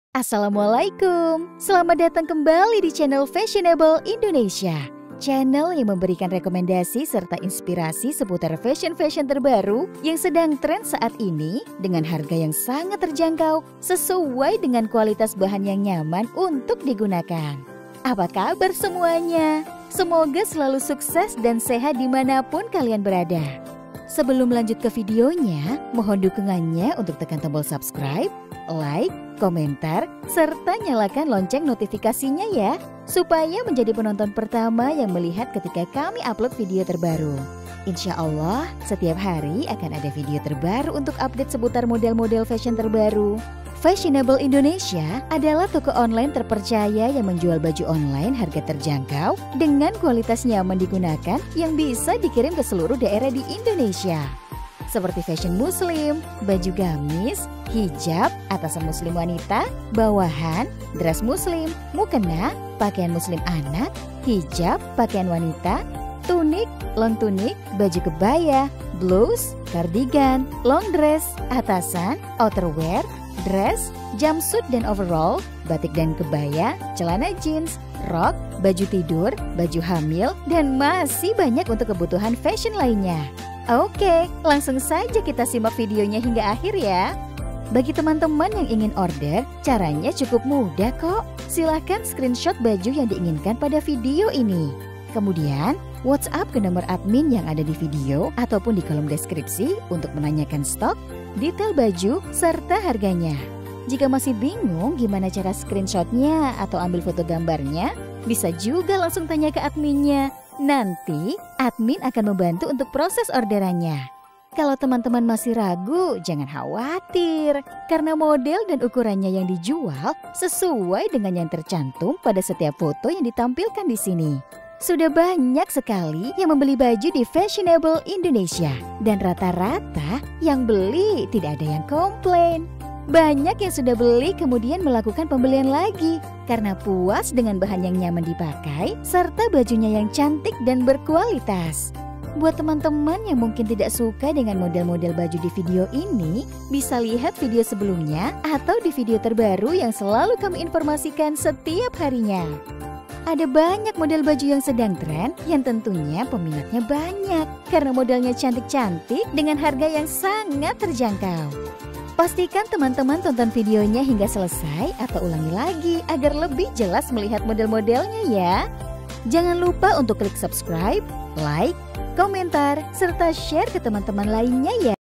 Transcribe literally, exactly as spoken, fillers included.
Assalamualaikum, selamat datang kembali di channel Fashionable Indonesia. Channel yang memberikan rekomendasi serta inspirasi seputar fashion-fashion terbaru yang sedang tren saat ini dengan harga yang sangat terjangkau sesuai dengan kualitas bahan yang nyaman untuk digunakan. Apa kabar semuanya? Semoga selalu sukses dan sehat dimanapun kalian berada. Sebelum lanjut ke videonya, mohon dukungannya untuk tekan tombol subscribe, like, komentar, serta nyalakan lonceng notifikasinya ya, supaya menjadi penonton pertama yang melihat ketika kami upload video terbaru. Insya Allah, setiap hari akan ada video terbaru untuk update seputar model-model fashion terbaru. Fashionable Indonesia adalah toko online terpercaya yang menjual baju online harga terjangkau dengan kualitas nyaman digunakan yang bisa dikirim ke seluruh daerah di Indonesia. Seperti fashion muslim, baju gamis, hijab, atasan muslim wanita, bawahan, dress muslim, mukena, pakaian muslim anak, hijab, pakaian wanita, tunik, long tunik, baju kebaya, blouse, cardigan, long dress, atasan, outerwear, dress, jumpsuit dan overall, batik dan kebaya, celana jeans, rok, baju tidur, baju hamil, dan masih banyak untuk kebutuhan fashion lainnya. Oke, langsung saja kita simak videonya hingga akhir ya. Bagi teman-teman yang ingin order, caranya cukup mudah kok. Silahkan screenshot baju yang diinginkan pada video ini. Kemudian, WhatsApp ke nomor admin yang ada di video ataupun di kolom deskripsi untuk menanyakan stok, detail baju, serta harganya. Jika masih bingung gimana cara screenshotnya atau ambil foto gambarnya, bisa juga langsung tanya ke adminnya. Nanti, admin akan membantu untuk proses orderannya. Kalau teman-teman masih ragu, jangan khawatir, karena model dan ukurannya yang dijual sesuai dengan yang tercantum pada setiap foto yang ditampilkan di sini. Sudah banyak sekali yang membeli baju di Fashionable Indonesia, dan rata-rata yang beli tidak ada yang komplain. Banyak yang sudah beli kemudian melakukan pembelian lagi karena puas dengan bahan yang nyaman dipakai serta bajunya yang cantik dan berkualitas. Buat teman-teman yang mungkin tidak suka dengan model-model baju di video ini, bisa lihat video sebelumnya atau di video terbaru yang selalu kami informasikan setiap harinya. Ada banyak model baju yang sedang tren yang tentunya peminatnya banyak karena modelnya cantik-cantik dengan harga yang sangat terjangkau. Pastikan teman-teman tonton videonya hingga selesai atau ulangi lagi agar lebih jelas melihat model-modelnya ya. Jangan lupa untuk klik subscribe, like, komentar, serta share ke teman-teman lainnya ya.